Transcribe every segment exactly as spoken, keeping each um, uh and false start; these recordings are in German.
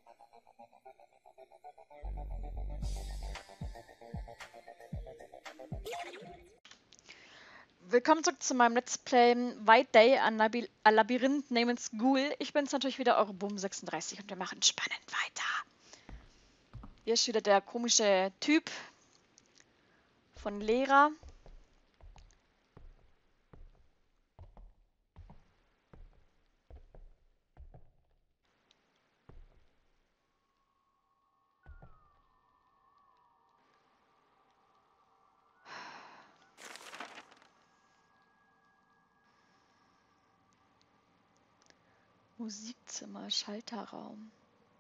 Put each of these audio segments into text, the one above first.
Willkommen zurück zu meinem Let's Play White Day, ein Laby ein Labyrinth namens Ghoul. Ich bin's natürlich wieder, eure Boom sechsunddreißig, und wir machen spannend weiter. Hier ist wieder der komische Typ von Lehrer. Musikzimmer, Schalterraum.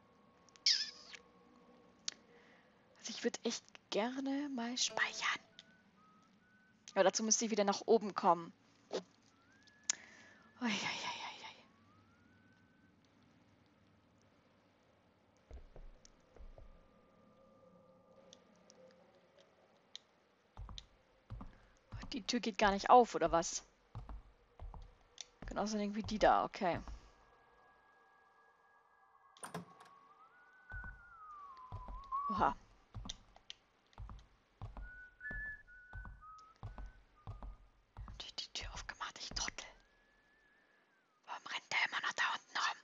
Also ich würde echt gerne mal speichern. Aber dazu müsste ich wieder nach oben kommen. Uiuiuiui. Die Tür geht gar nicht auf, oder was? Genauso irgendwie die da, okay. Oha. Die, die Tür aufgemacht, ich Trottel. Warum rennt der immer noch da unten rum?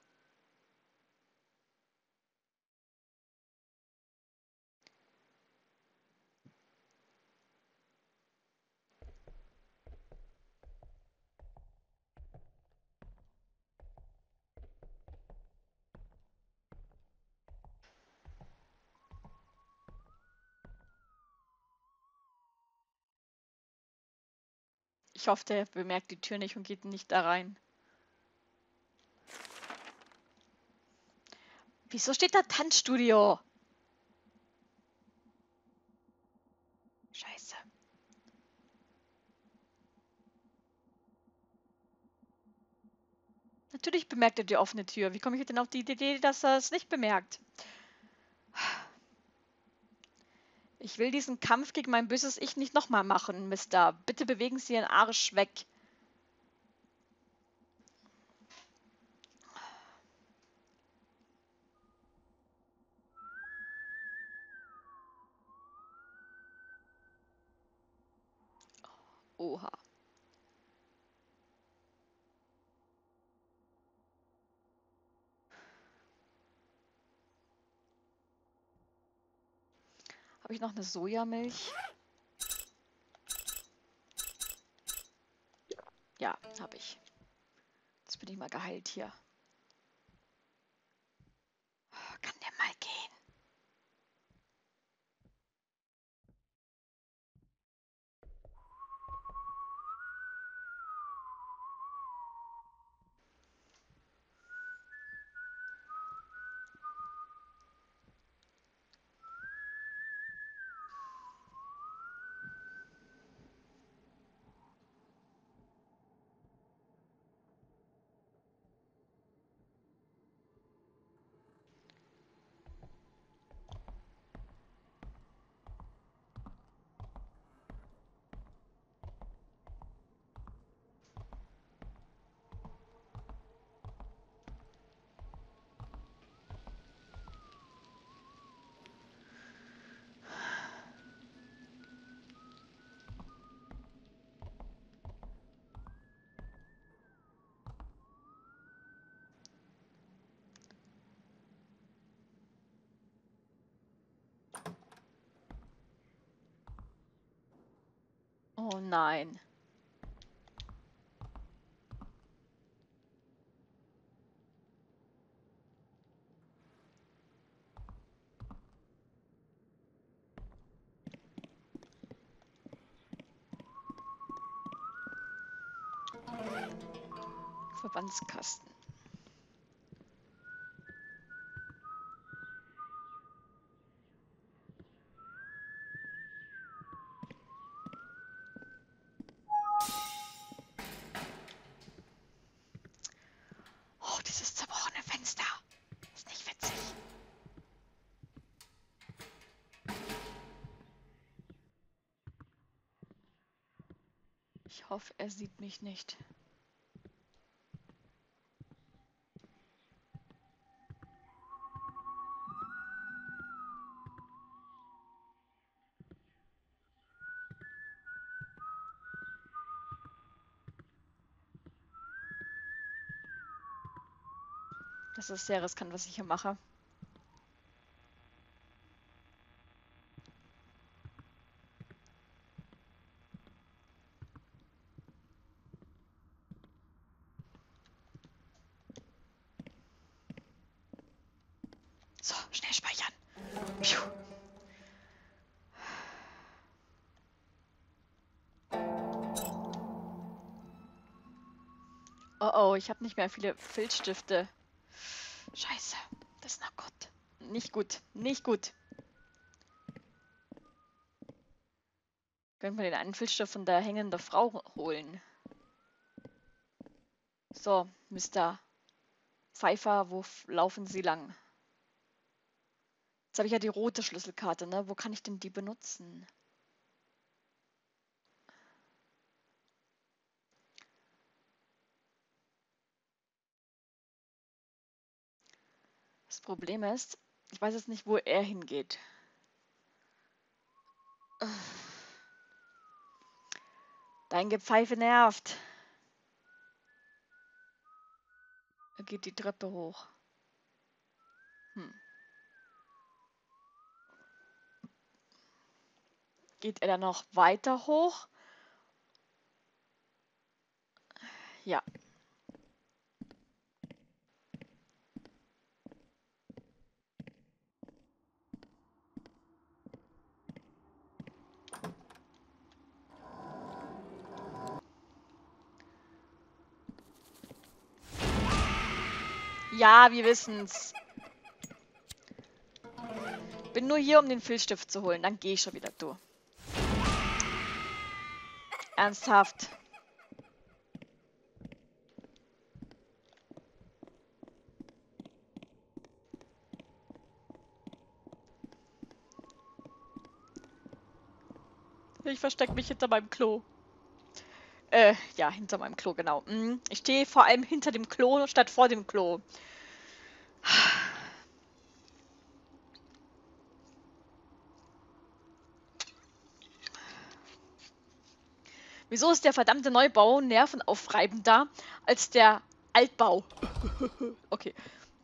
Ich hoffe, der bemerkt die Tür nicht und geht nicht da rein. Wieso steht da Tanzstudio? Scheiße. Natürlich bemerkt er die offene Tür. Wie komme ich denn auf die Idee, dass er es nicht bemerkt? Ich will diesen Kampf gegen mein böses Ich nicht nochmal machen, Mister. Bitte bewegen Sie Ihren Arsch weg. Oha. Habe ich noch eine Sojamilch? Ja, habe ich. Jetzt bin ich mal geheilt hier. Kann der mal gehen? Oh nein. Verbandskasten. Oh, dieses zerbrochene Fenster. Ist nicht witzig. Ich hoffe, er sieht mich nicht. Das ist sehr riskant, was ich hier mache. So, schnell speichern. Piu. Oh oh, ich habe nicht mehr viele Filzstifte. Scheiße. Das ist nach Gott. Nicht gut. Nicht gut. Können wir den einen Filzstift von der hängenden Frau holen? So, Mister Pfeiffer, wo laufen Sie lang? Jetzt habe ich ja die rote Schlüsselkarte, ne? Wo kann ich denn die benutzen? Das Problem ist, ich weiß jetzt nicht, wo er hingeht. Dein Gepfeife nervt. Er geht die Treppe hoch. Hm. Geht er dann noch weiter hoch? Ja. Ja, wir wissen's. Bin nur hier, um den Filzstift zu holen. Dann gehe ich schon wieder, du. Ernsthaft. Ich verstecke mich hinter meinem Klo. Äh, ja, hinter meinem Klo, genau. Ich stehe vor allem hinter dem Klo statt vor dem Klo. Wieso ist der verdammte Neubau nervenaufreibender als der Altbau? Okay.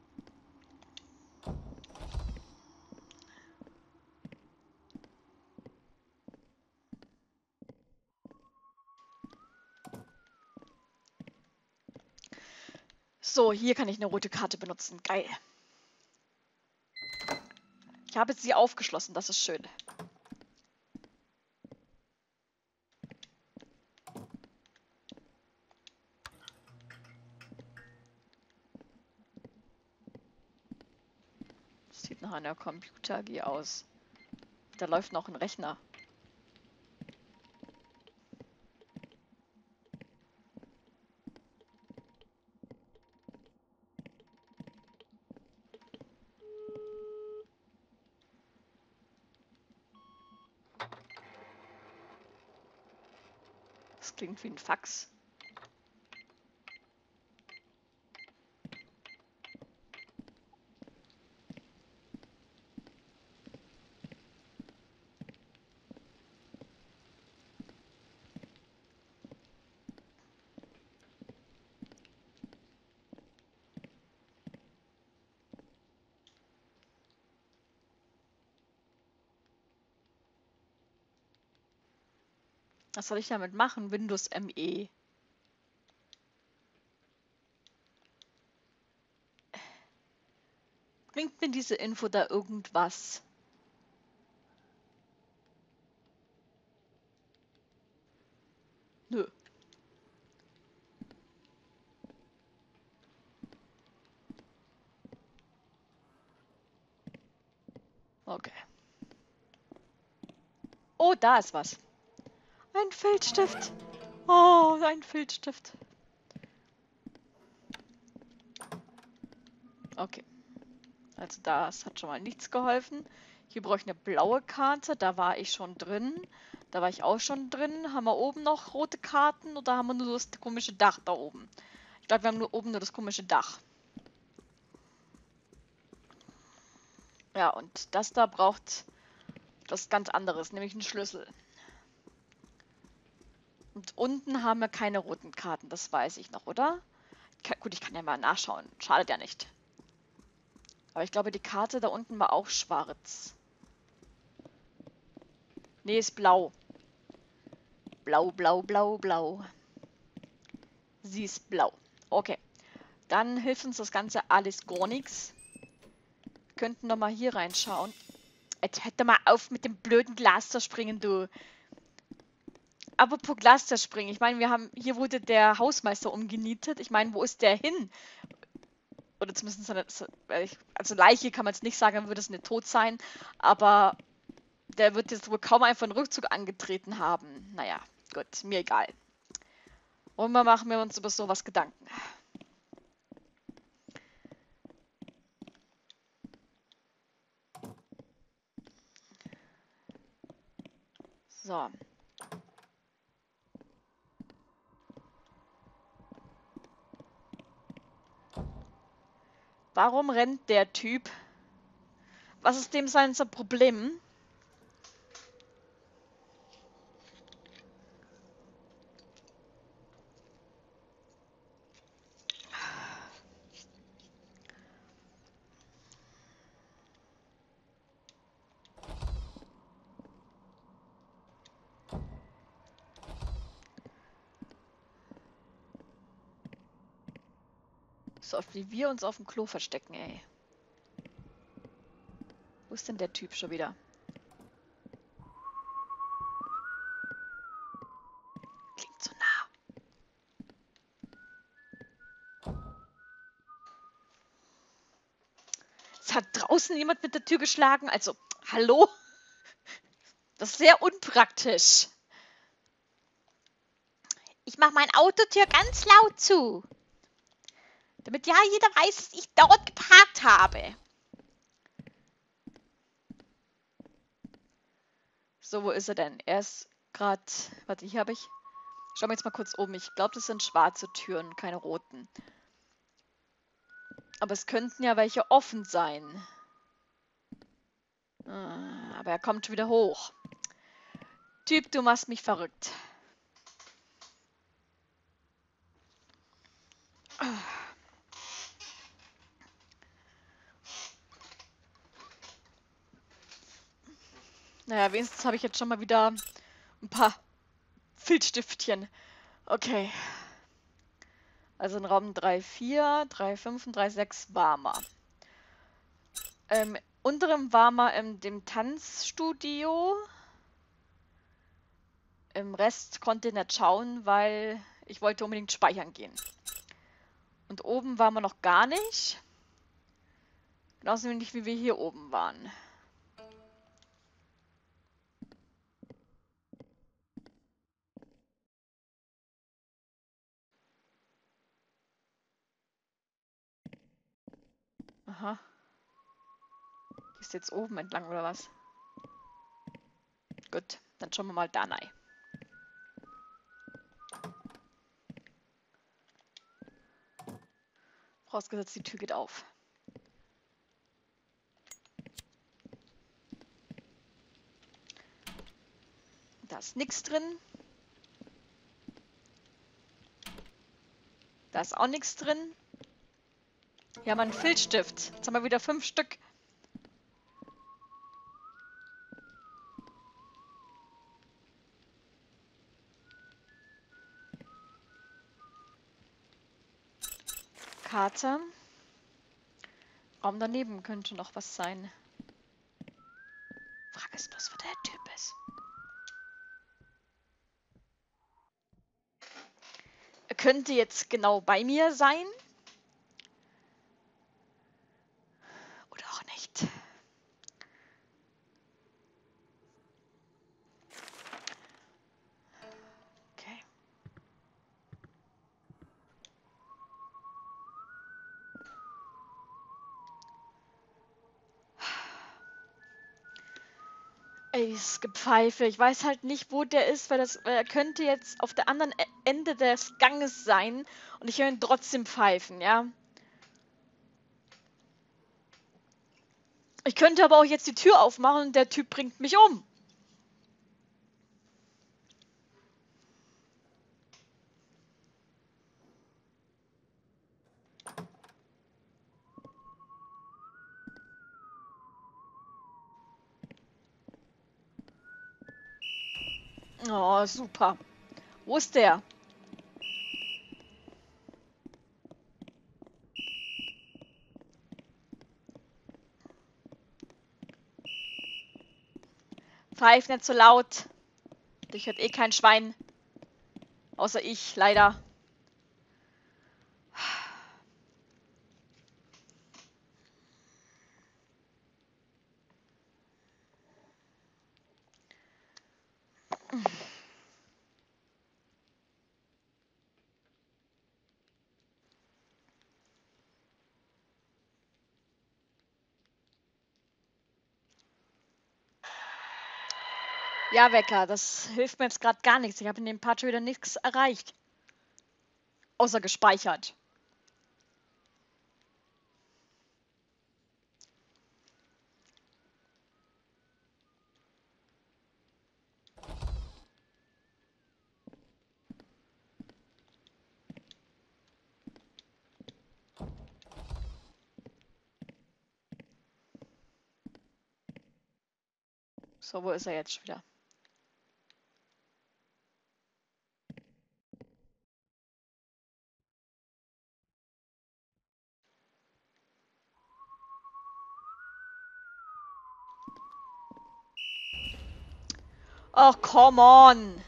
So, hier kann ich eine rote Karte benutzen. Geil. Ich habe sie aufgeschlossen, das ist schön. Das sieht nach einer Computer-A G aus. Da läuft noch ein Rechner. Das klingt wie ein Fax. Was soll ich damit machen? Windows M E. Bringt mir diese Info da irgendwas? Nö. Okay. Oh, da ist was. Ein Filzstift. Oh, ein Filzstift. Okay. Also das hat schon mal nichts geholfen. Hier brauche ich eine blaue Karte. Da war ich schon drin. Da war ich auch schon drin. Haben wir oben noch rote Karten oder haben wir nur das komische Dach da oben? Ich glaube, wir haben nur oben nur das komische Dach. Ja, und das da braucht was ganz anderes, nämlich einen Schlüssel. Und unten haben wir keine roten Karten, das weiß ich noch, oder? Ich kann, gut, ich kann ja mal nachschauen. Schadet ja nicht. Aber ich glaube, die Karte da unten war auch schwarz. Nee, ist blau. Blau, blau, blau, blau. Sie ist blau. Okay. Dann hilft uns das Ganze alles gar nichts. Wir könnten noch mal hier reinschauen. Jetzt hört doch mal auf mit dem blöden Glas zu springen, du. Apropos Glas zu springen. Ich meine, wir haben, hier wurde der Hausmeister umgenietet. Ich meine, wo ist der hin? Oder zumindest seine, also Leiche kann man jetzt nicht sagen, dann würde es nicht tot sein. Aber der wird jetzt wohl kaum einfach einen Rückzug angetreten haben. Naja, gut, mir egal. Und mal machen wir uns über sowas Gedanken. So. Warum rennt der Typ? Was ist dem sein Problem? So oft wie wir uns auf dem Klo verstecken, ey. Wo ist denn der Typ schon wieder? Klingt so nah. Es hat draußen jemand mit der Tür geschlagen. Also, hallo? Das ist sehr unpraktisch. Ich mache meine Autotür ganz laut zu. Damit ja jeder weiß, dass ich dort geparkt habe. So, wo ist er denn? Er ist gerade... Warte, hier habe ich... Schauen wir jetzt mal kurz oben. Ich glaube, das sind schwarze Türen, keine roten. Aber es könnten ja welche offen sein. Aber er kommt wieder hoch. Typ, du machst mich verrückt. Naja, wenigstens habe ich jetzt schon mal wieder ein paar Filzstiftchen. Okay. Also in Raum drei vier, drei fünf und drei sechs warmer. Ähm, unterem warmer in dem Tanzstudio. Im Rest konnte ich nicht schauen, weil ich wollte unbedingt speichern gehen. Und oben waren wir noch gar nicht. Genauso wenig wie wir hier oben waren. Aha. Gehst du jetzt oben entlang oder was? Gut, dann schauen wir mal da rein. Vorausgesetzt, die Tür geht auf. Da ist nichts drin. Da ist auch nichts drin. Hier haben wir einen Filzstift. Jetzt haben wir wieder fünf Stück. Karte. Raum daneben könnte noch was sein. Frage ist bloß, wo der Typ ist. Er könnte jetzt genau bei mir sein. Oder auch nicht. Okay. Ey, es Gepfeife. Ich weiß halt nicht, wo der ist, weil, das, weil er könnte jetzt auf der anderen E- Ende des Ganges sein und ich höre ihn trotzdem pfeifen, ja. Ich könnte aber auch jetzt die Tür aufmachen und der Typ bringt mich um. Oh, super. Wo ist der? Pfeif nicht so laut. Dich hört eh kein Schwein. Außer ich, leider. Ja, Wecker, das hilft mir jetzt gerade gar nichts. Ich habe in dem Part schon wieder nichts erreicht. Außer gespeichert. So, wo ist er jetzt wieder? Oh, come on!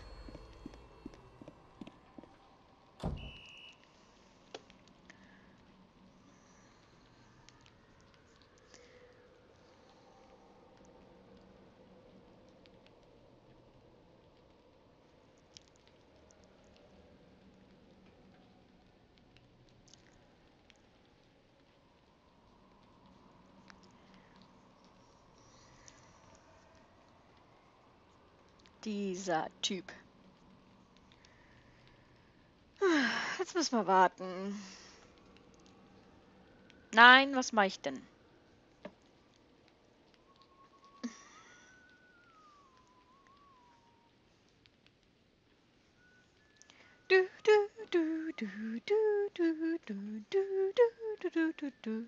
Dieser Typ. Jetzt müssen wir warten. Nein, was mache ich denn? Du, du, du, du, du, du, du, du, du, du, du, du.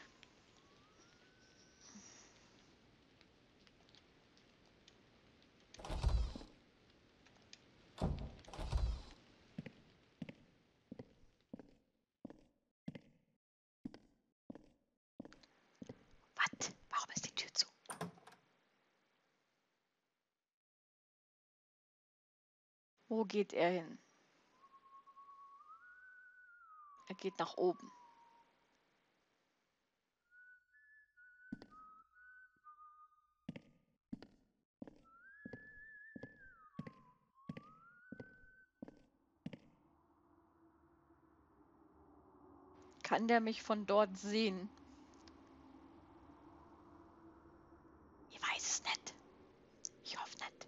Was? Warum ist die Tür zu? Wo geht er hin? Er geht nach oben. Kann der mich von dort sehen? Ich weiß es nicht. Ich hoffe nicht.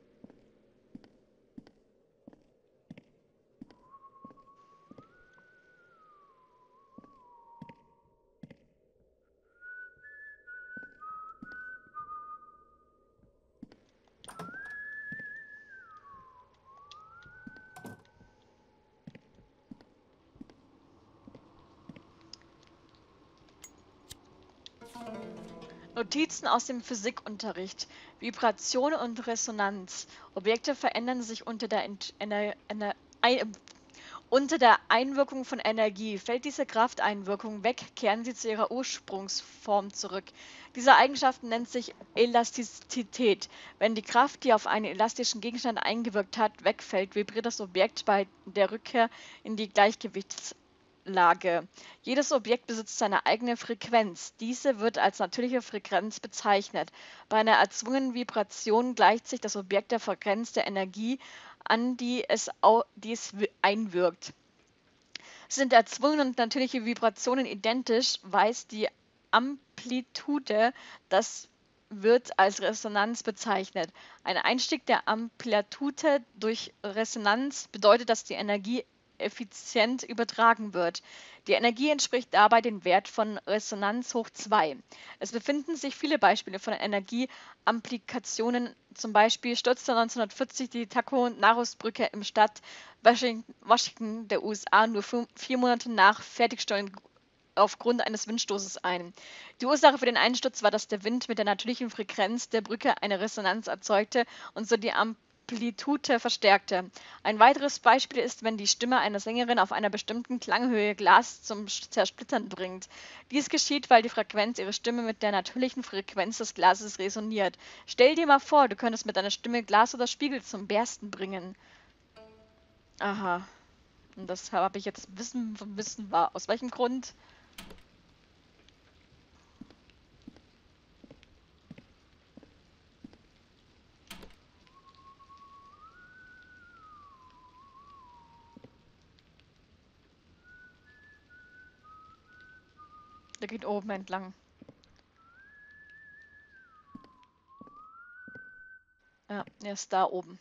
Notizen aus dem Physikunterricht. Vibration und Resonanz. Objekte verändern sich unter der, Ent Ener Ener ein unter der Einwirkung von Energie. Fällt diese Krafteinwirkung weg, kehren sie zu ihrer Ursprungsform zurück. Diese Eigenschaft nennt sich Elastizität. Wenn die Kraft, die auf einen elastischen Gegenstand eingewirkt hat, wegfällt, vibriert das Objekt bei der Rückkehr in die Gleichgewichtslage. Jedes Objekt besitzt seine eigene Frequenz. Diese wird als natürliche Frequenz bezeichnet. Bei einer erzwungenen Vibration gleicht sich das Objekt der Frequenz der Energie an, die es, die es einwirkt. Sind erzwungene und natürliche Vibrationen identisch, weist die Amplitude, das wird als Resonanz bezeichnet. Ein Einstieg der Amplitude durch Resonanz bedeutet, dass die Energie effizient übertragen wird. Die Energie entspricht dabei dem Wert von Resonanz hoch zwei. Es befinden sich viele Beispiele von Energieamplikationen. Zum Beispiel stürzte neunzehnhundertvierzig die Taco-Narus-Brücke im Stadt Washington der U S A nur vier Monate nach Fertigstellung aufgrund eines Windstoßes ein. Die Ursache für den Einsturz war, dass der Wind mit der natürlichen Frequenz der Brücke eine Resonanz erzeugte und so die Amplitude Amplitude verstärkte. Ein weiteres Beispiel ist, wenn die Stimme einer Sängerin auf einer bestimmten Klanghöhe Glas zum Zersplittern bringt. Dies geschieht, weil die Frequenz ihrer Stimme mit der natürlichen Frequenz des Glases resoniert. Stell dir mal vor, du könntest mit deiner Stimme Glas oder Spiegel zum Bersten bringen. Aha. Und das habe ich jetzt Wissen vom Wissen war. Aus welchem Grund? Der geht oben entlang. Ja, er ist da oben.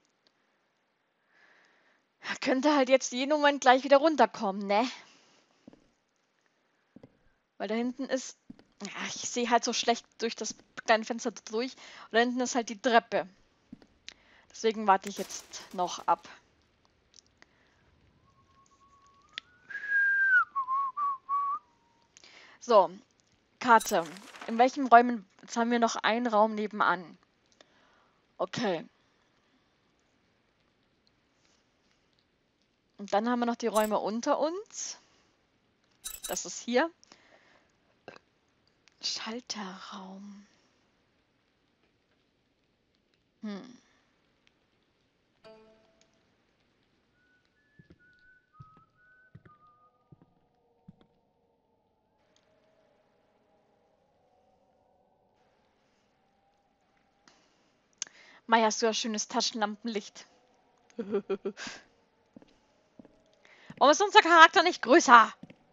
Er könnte halt jetzt jeden Moment gleich wieder runterkommen, ne? Weil da hinten ist... Ja, ich sehe halt so schlecht durch das kleine Fenster durch. Und da hinten ist halt die Treppe. Deswegen warte ich jetzt noch ab. So, Karte. In welchen Räumen... Jetzt haben wir noch einen Raum nebenan. Okay. Und dann haben wir noch die Räume unter uns. Das ist hier. Schalterraum. Hm. Mai, hast du ja schönes Taschenlampenlicht. Warum ist unser Charakter nicht größer?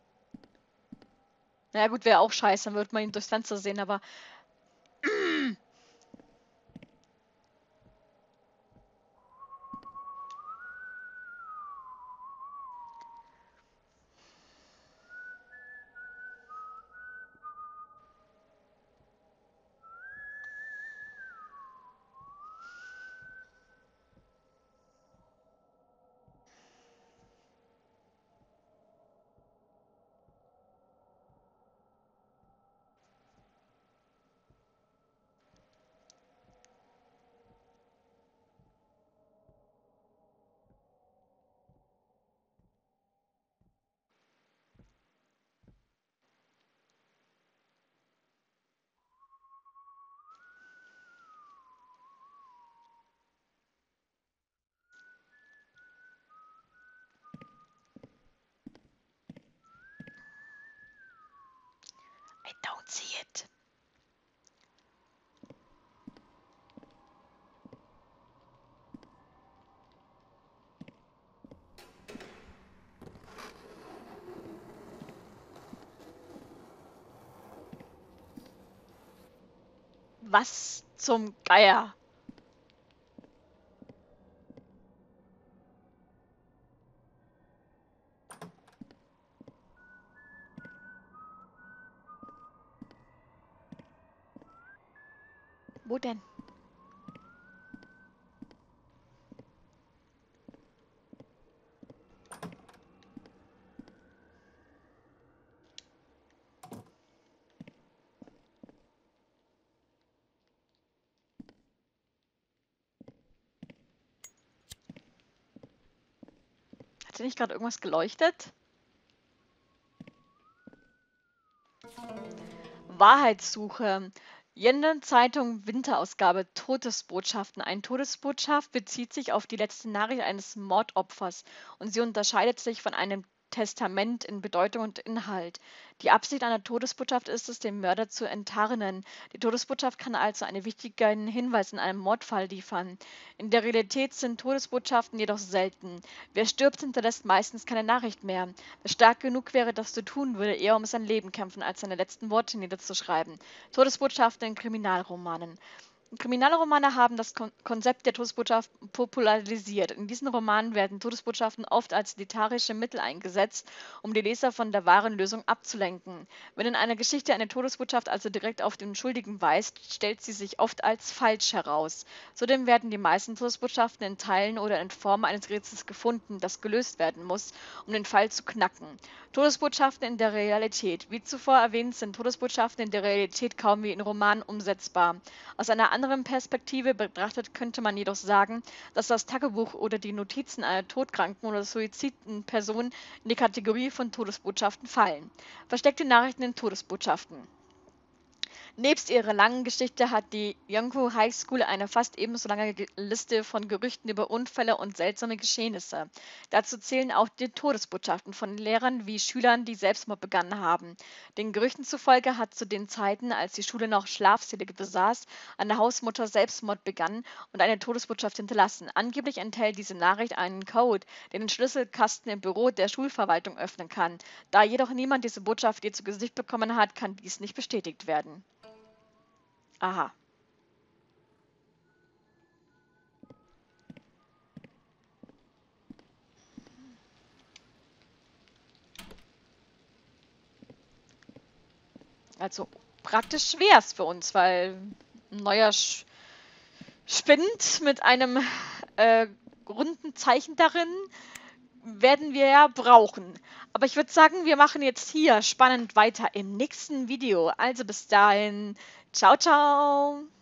Naja gut, wäre auch scheiße, dann würde man ihn durchs Fenster sehen, aber... I don't see it. Was zum Geier? Wo denn? Hat hier nicht gerade irgendwas geleuchtet? Wahrheitssuche. Jeden Zeitung Winterausgabe Todesbotschaften. Eine Todesbotschaft bezieht sich auf die letzte Nachricht eines Mordopfers und sie unterscheidet sich von einem Testament in Bedeutung und Inhalt. Die Absicht einer Todesbotschaft ist es, den Mörder zu enttarnen. Die Todesbotschaft kann also einen wichtigen Hinweis in einem Mordfall liefern. In der Realität sind Todesbotschaften jedoch selten. Wer stirbt, hinterlässt meistens keine Nachricht mehr. Wer stark genug wäre, das zu tun, würde eher um sein Leben kämpfen, als seine letzten Worte niederzuschreiben. Todesbotschaften in Kriminalromanen. Kriminalromane haben das Kon Konzept der Todesbotschaft popularisiert. In diesen Romanen werden Todesbotschaften oft als literarische Mittel eingesetzt, um die Leser von der wahren Lösung abzulenken. Wenn in einer Geschichte eine Todesbotschaft also direkt auf den Schuldigen weist, stellt sie sich oft als falsch heraus. Zudem werden die meisten Todesbotschaften in Teilen oder in Form eines Rätsels gefunden, das gelöst werden muss, um den Fall zu knacken. Todesbotschaften in der Realität. Wie zuvor erwähnt, sind Todesbotschaften in der Realität kaum wie in Romanen umsetzbar. Aus einer anderen Perspektive betrachtet, könnte man jedoch sagen, dass das Tagebuch oder die Notizen einer todkranken oder suiziden Person in die Kategorie von Todesbotschaften fallen. Versteckte Nachrichten in Todesbotschaften. Nebst ihrer langen Geschichte hat die Yonko High School eine fast ebenso lange Ge- Liste von Gerüchten über Unfälle und seltsame Geschehnisse. Dazu zählen auch die Todesbotschaften von Lehrern wie Schülern, die Selbstmord begangen haben. Den Gerüchten zufolge hat zu den Zeiten, als die Schule noch Schlafsäle besaß, eine Hausmutter Selbstmord begangen und eine Todesbotschaft hinterlassen. Angeblich enthält diese Nachricht einen Code, der den Schlüsselkasten im Büro der Schulverwaltung öffnen kann. Da jedoch niemand diese Botschaft je zu Gesicht bekommen hat, kann dies nicht bestätigt werden. Aha. Also praktisch schwer es für uns, weil ein neuer Sch Spind mit einem äh, runden Zeichen darin werden wir ja brauchen. Aber ich würde sagen, wir machen jetzt hier spannend weiter im nächsten Video. Also bis dahin. Ciao, ciao.